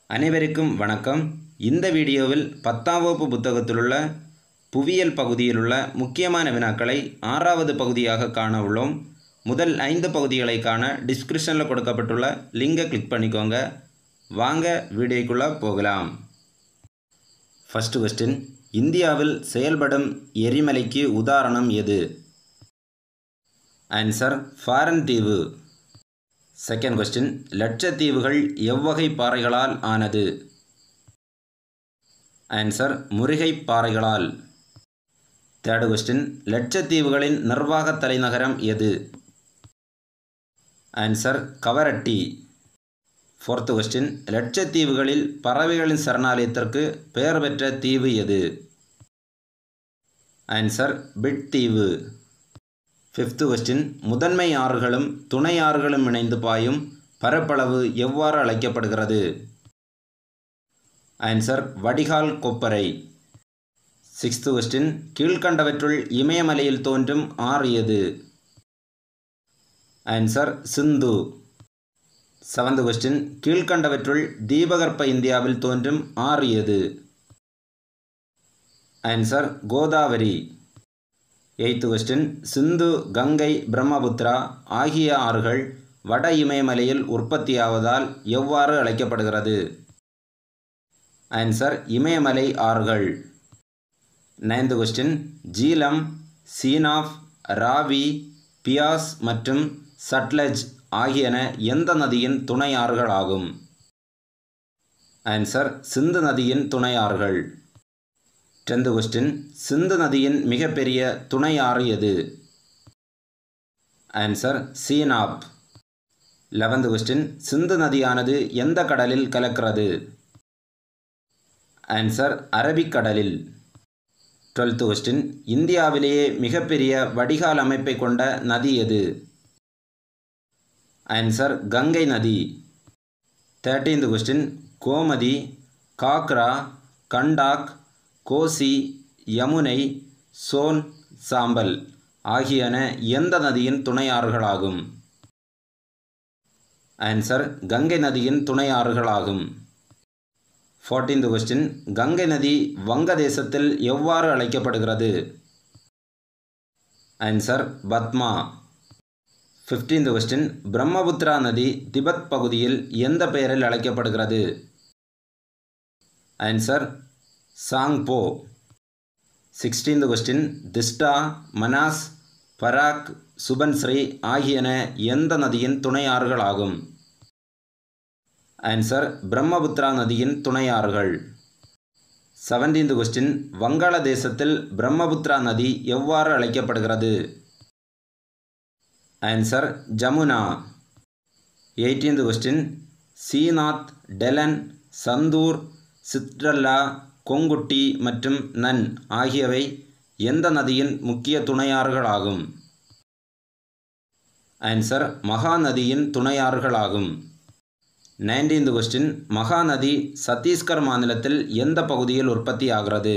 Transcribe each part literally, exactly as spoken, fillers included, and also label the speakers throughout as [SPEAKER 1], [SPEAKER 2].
[SPEAKER 1] அனைவருக்கும் வணக்கம். இந்த வீடியோவில் பத்தாம் வகுப்பு புத்தகத்திலுள்ள புவியியல் பகுதியிலுள்ள முக்கியமான வினாக்களை ஆறாவது பகுதியாக காண உள்ளோம். முதல் ஐந்து பகுதிகளை காண டிஸ்கிரிப்ஷனில் கொடுக்கப்பட்டுள்ள லிங்கை கிளிக் பண்ணிக்கோங்க. வாங்க வீடியோக்குள்ளே போகலாம். ஃபர்ஸ்ட் கொஸ்டின், இந்தியாவில் செயல்படும் எரிமலைக்கு உதாரணம் எது? ஆன்சர் ஃபாரன் தீவு. செகண்ட் கொஸ்டின், லட்சத்தீவுகள் எவ்வகை பாறைகளால் ஆனது? ஆன்சர் முருகை பாறைகளால். தேர்ட் கொஸ்டின், லட்சத்தீவுகளின் நிர்வாக தலைநகரம் எது? ஆன்சர் கவரட்டி. ஃபோர்த் கொஸ்டின், லட்சத்தீவுகளில் பறவைகளின் சரணாலயத்திற்கு பெயர் பெற்ற தீவு எது? ஆன்சர் பிட் தீவு. ஃபிஃப்த் கொஸ்டின், முதன்மை ஆறுகளும் துணை ஆறுகளும் இணைந்து பாயும் பரப்பளவு எவ்வாறு அழைக்கப்படுகிறது? ஆன்சர் வடிகால் கொப்பரை. சிக்ஸ்த் கொஸ்டின், கீழ்கண்டவற்றுள் இமயமலையில் தோன்றும் ஆறு எது? ஆன்சர் சிந்து. செவன்த் கொஸ்டின், கீழ்கண்டவற்றுள் தீபகற்ப இந்தியாவில் தோன்றும் ஆறு எது? Answer Godavari. Eighth question, Sindhu, Gangai, Brahmaputra ஆகிய ஆறுகள் வட இமயமலையில் உற்பத்தியாவதால் எவ்வாறு அழைக்கப்படுகிறது? ஆன்சர் இமயமலை ஆறுகள். நைன்த் கொஸ்டின், ஜீலம், சீனாப், ராவி, பியாஸ் மற்றும் சட்லஜ் ஆகியன எந்த நதியின் துணை ஆறுகள் ஆகும்? ஆன்சர் சிந்து நதியின் துணை ஆறுகள். டென்த் கொஸ்டின், சிந்து நதியின் மிகப்பெரிய துணை ஆறு எது? Answer Chenab. Eleventh question, Sindhu நதியானது எந்த கடலில் கலக்கிறது? ஆன்சர் அரபிக்கடலில். டுவெல்த் கொஸ்டின், இந்தியாவிலேயே மிகப்பெரிய வடிகால் அமைப்பை கொண்ட நதி எது? ஆன்சர் கங்கை நதி. தேர்ட்டீன்த் கொஸ்டின், கோமதி, காக்ரா, கண்டாக், கோசி, யமுனை, சோன், சாம்பல் ஆகியன எந்த நதியின் துணை ஆறுகளாகும்? ஆன்சர் கங்கை நதியின் துணை ஆறுகளாகும். ஃபோர்டீன்த் கொஸ்டின், கங்கை நதி வங்கதேசத்தில் எவ்வாறு அழைக்கப்படுகிறது? Answer Padma. Fifteenth question, Brahmaputra நதி திபெத் பகுதியில் எந்த பெயரில் அழைக்கப்படுகிறது? Answer Tsangpo. Sixteenth question, Teesta, Manas, Barak, Subansiri ஆகியன எந்த நதியின் துணை ஆறுகள் ஆகும்? ஆன்சர் பிரம்மபுத்திரா நதியின் துணை ஆறுகள். செவன்டீன்த் கொஸ்டின், வங்காளதேசத்தில் பிரம்மபுத்திரா நதி எவ்வாறு அழைக்கப்படுகிறது? ஆன்சர் ஜமுனா. எயிட்டீன்த் கொஸ்டின், சீநாத், டெலன், சந்தூர், சித்ரல்லா, கொங்குட்டி மற்றும் நன் ஆகியவை எந்த நதியின் முக்கிய துணையாறுகள் ஆகும்? ஆன்சர் மகாநதியின் துணையாறுகள் ஆகும். நைன்டீன்த் கொஸ்டின், மகாநதி சத்தீஸ்கர் மாநிலத்தில் எந்த பகுதியில் உற்பத்தி ஆகிறது?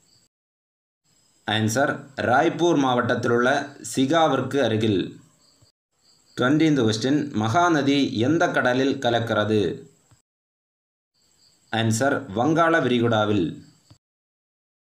[SPEAKER 1] ஆன்சர் ராய்ப்பூர் மாவட்டத்தில் உள்ள சிகாவிற்கு அருகில். டுவென்டீன்த் கொஸ்டின், மகாநதி எந்த கடலில் கலக்கிறது? ஆன்சர் வங்காள விரிகுடாவில்.